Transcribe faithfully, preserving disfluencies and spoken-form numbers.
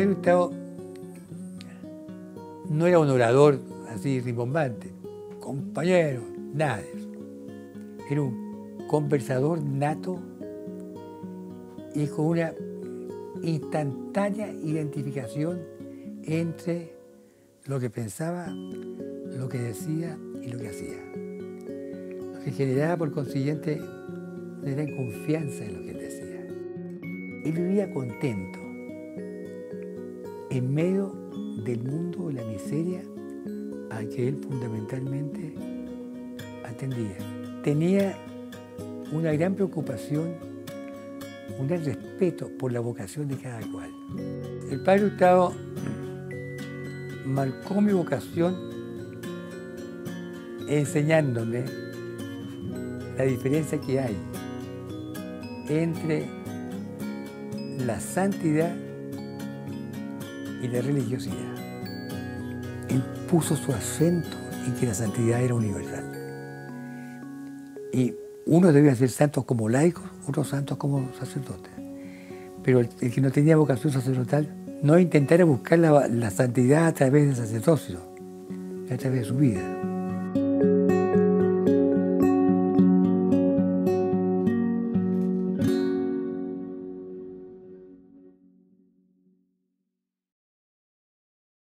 padre Gustavo no era un orador así rimbombante, compañero, nada de eso. Era un conversador nato y con una instantánea identificación entre lo que pensaba, lo que decía y lo que hacía. Lo que generaba, por consiguiente, una gran confianza en lo que él decía. Él vivía contento en medio del mundo de la miseria al que él fundamentalmente atendía. Tenía una gran preocupación, un gran respeto por la vocación de cada cual. El padre Hurtado marcó mi vocación enseñándome la diferencia que hay entre la santidad y la religiosidad. Él puso su acento en que la santidad era universal. Y unos debían ser santos como laicos, otros santos como sacerdotes. Pero el, el que no tenía vocación sacerdotal no intentara buscar la, la santidad a través del sacerdocio, a través de su vida.